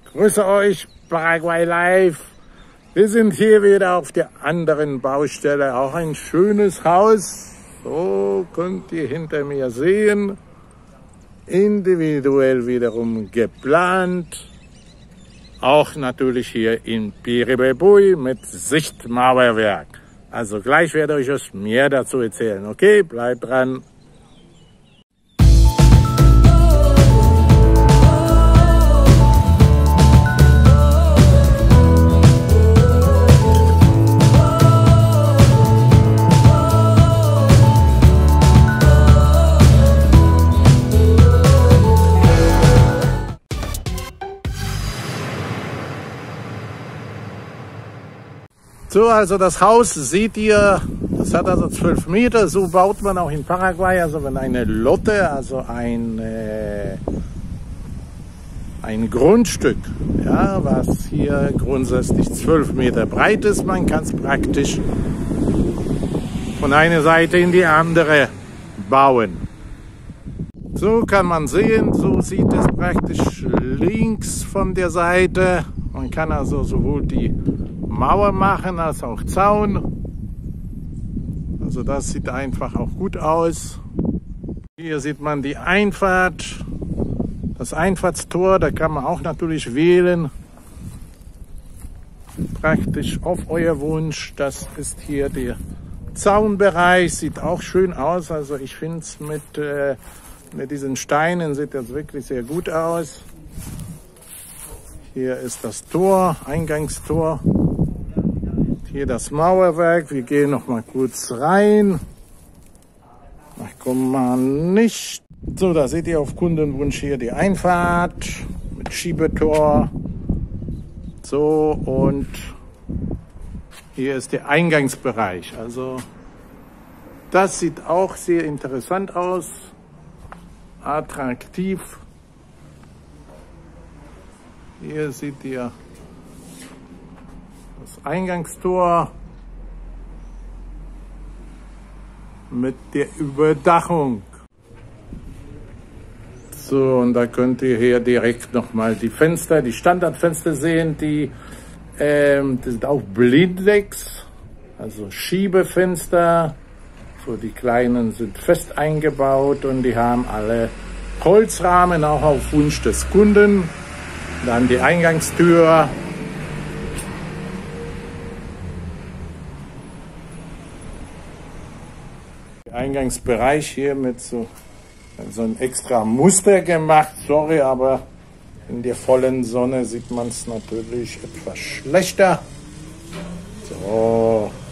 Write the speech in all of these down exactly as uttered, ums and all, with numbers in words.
Grüße euch, Paraguay Live. Wir sind hier wieder auf der anderen Baustelle. Auch ein schönes Haus. So könnt ihr hinter mir sehen. Individuell wiederum geplant. Auch natürlich hier in Piribebui mit Sichtmauerwerk. Also gleich werde ich euch mehr dazu erzählen. Okay, bleibt dran. So, also das Haus seht ihr, das hat also zwölf Meter, so baut man auch in Paraguay, also wenn eine Lotte, also ein, äh, ein Grundstück, ja, was hier grundsätzlich zwölf Meter breit ist, man kann es praktisch von einer Seite in die andere bauen. So kann man sehen, so sieht es praktisch links von der Seite, man kann also sowohl die Mauer machen als auch Zaun. Also das sieht einfach auch gut aus. Hier sieht man die Einfahrt, das Einfahrtstor, da kann man auch natürlich wählen. Praktisch auf euer Wunsch. Das ist hier der Zaunbereich, sieht auch schön aus. Also ich finde es mit, äh, mit diesen Steinen sieht das wirklich sehr gut aus. Hier ist das Tor, Eingangstor. Hier das Mauerwerk, wir gehen noch mal kurz rein. Da kommt man nicht. So, da seht ihr auf Kundenwunsch hier die Einfahrt mit Schiebetor. So, und hier ist der Eingangsbereich. Also das sieht auch sehr interessant aus, attraktiv. Hier seht ihr das Eingangstor mit der Überdachung. So, und da könnt ihr hier direkt nochmal die Fenster, die Standardfenster sehen, die, ähm, das sind auch Blindex, also Schiebefenster. So, die kleinen sind fest eingebaut und die haben alle Holzrahmen, auch auf Wunsch des Kunden. Dann die Eingangstür. Eingangsbereich hier mit so, so ein extra Muster gemacht. Sorry, aber in der vollen Sonne sieht man es natürlich etwas schlechter. So.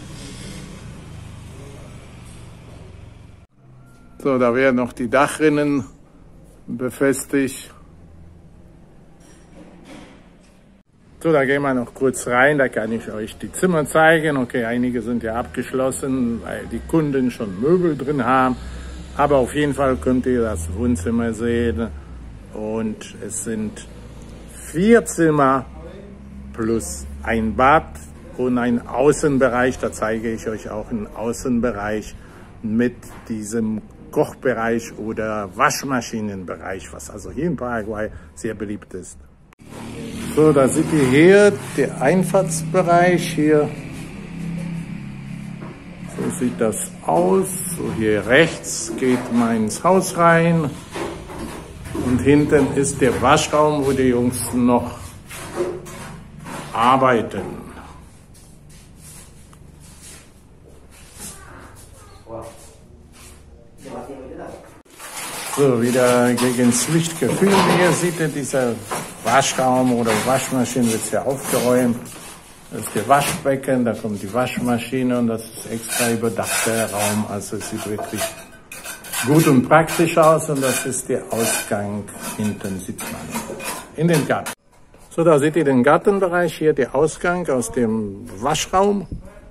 So, da werden noch die Dachrinnen befestigt. So, da gehen wir noch kurz rein, da kann ich euch die Zimmer zeigen. Okay, einige sind ja abgeschlossen, weil die Kunden schon Möbel drin haben. Aber auf jeden Fall könnt ihr das Wohnzimmer sehen. Und es sind vier Zimmer plus ein Bad und ein Außenbereich. Da zeige ich euch auch einen Außenbereich mit diesem Kochbereich oder Waschmaschinenbereich, was also hier in Paraguay sehr beliebt ist. So, da seht ihr hier der Einfahrtsbereich hier. So sieht das aus. So, hier rechts geht man ins Haus rein. Und hinten ist der Waschraum, wo die Jungs noch arbeiten. So, wieder gegen das Lichtgefühl. Hier seht ihr, dieser Waschraum oder Waschmaschine wird sehr aufgeräumt. Das ist der Waschbecken, da kommt die Waschmaschine und das ist extra überdachter Raum. Also es sieht wirklich gut und praktisch aus und das ist der Ausgang. Hinten sieht man in den Garten. So, da seht ihr den Gartenbereich, hier der Ausgang aus dem Waschraum.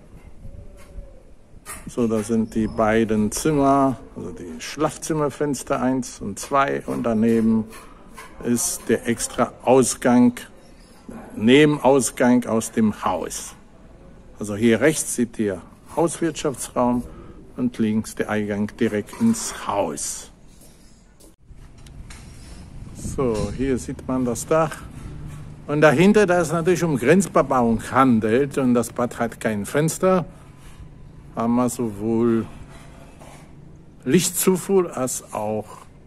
So, da sind die beiden Zimmer, also die Schlafzimmerfenster eins und zwei und daneben ist der extra Ausgang, Nebenausgang aus dem Haus. Also hier rechts seht ihr Hauswirtschaftsraum und links der Eingang direkt ins Haus. So, hier sieht man das Dach. Und dahinter, da es natürlich um Grenzbebauung handelt und das Bad hat kein Fenster, haben wir sowohl Lichtzufuhr als auch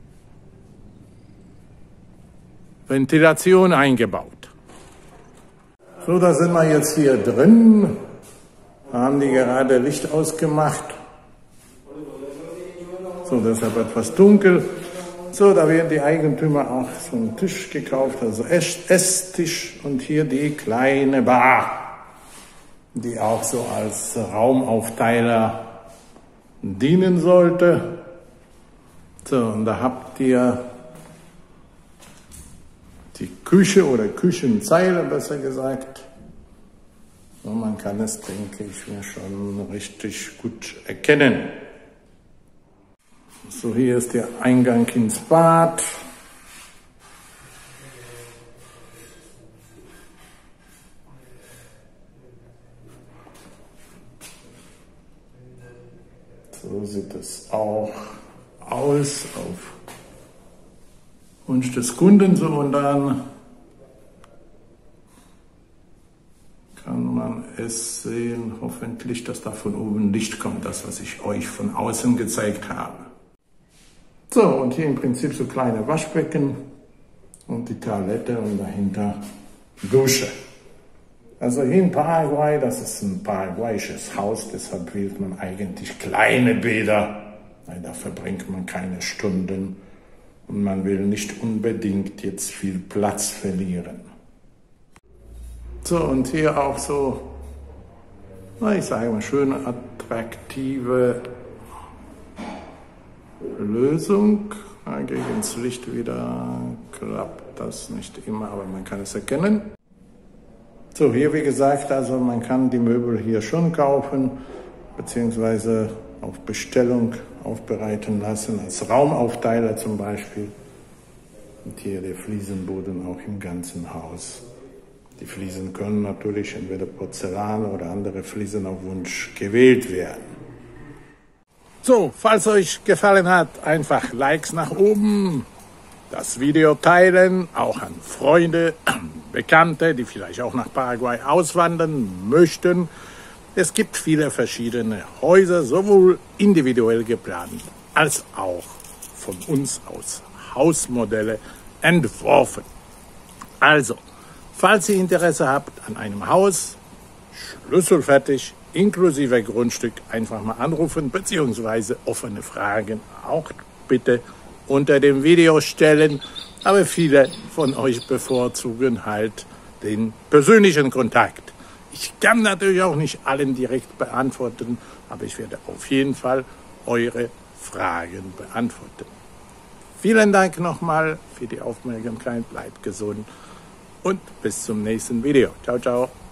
Ventilation eingebaut. So, da sind wir jetzt hier drin, da haben die gerade Licht ausgemacht. So, deshalb etwas dunkel. So, da werden die Eigentümer auch so einen Tisch gekauft, also Esstisch und hier die kleine Bar, die auch so als Raumauftteiler dienen sollte. So, und da habt ihr die Küche oder Küchenzeile, besser gesagt. Und man kann es, denke ich, mir schon richtig gut erkennen. So, hier ist der Eingang ins Bad. So sieht es auch aus auf Wunsch des Kunden. So, und dann kann man es sehen, hoffentlich, dass da von oben Licht kommt, das, was ich euch von außen gezeigt habe. So, und hier im Prinzip so kleine Waschbecken und die Toilette und dahinter Dusche. Also hier in Paraguay, das ist ein paraguayisches Haus, deshalb wählt man eigentlich kleine Bäder, weil da verbringt man keine Stunden und man will nicht unbedingt jetzt viel Platz verlieren. So, und hier auch so, na, ich sage mal, schöne, attraktive Lösung. Gegen das Licht wieder klappt das nicht immer, aber man kann es erkennen. So, hier wie gesagt, also man kann die Möbel hier schon kaufen, beziehungsweise auf Bestellung aufbereiten lassen, als Raumauftteiler zum Beispiel. Und hier der Fliesenboden auch im ganzen Haus. Die Fliesen können natürlich entweder Porzellan oder andere Fliesen auf Wunsch gewählt werden. So, falls euch gefallen hat, einfach Likes nach oben, das Video teilen, auch an Freunde, Bekannte, die vielleicht auch nach Paraguay auswandern möchten. Es gibt viele verschiedene Häuser, sowohl individuell geplant als auch von uns aus Hausmodelle entworfen. Also, falls ihr Interesse habt an einem Haus, schlüsselfertig, inklusive Grundstück, einfach mal anrufen, beziehungsweise offene Fragen auch bitte unter dem Video stellen. Aber viele von euch bevorzugen halt den persönlichen Kontakt. Ich kann natürlich auch nicht allen direkt beantworten, aber ich werde auf jeden Fall eure Fragen beantworten. Vielen Dank nochmal für die Aufmerksamkeit, bleibt gesund und bis zum nächsten Video. Ciao, ciao.